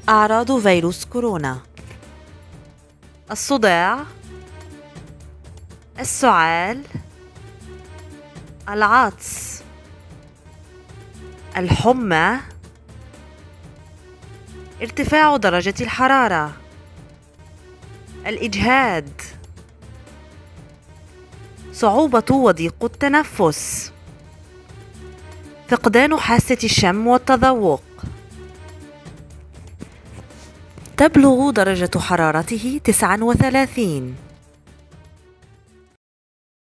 أعراض فيروس كورونا: الصداع، السعال، العطس، الحمى، ارتفاع درجة الحرارة، الإجهاد، صعوبة وضيق التنفس، فقدان حاسة الشم والتذوق. تبلغ درجة حرارته 39.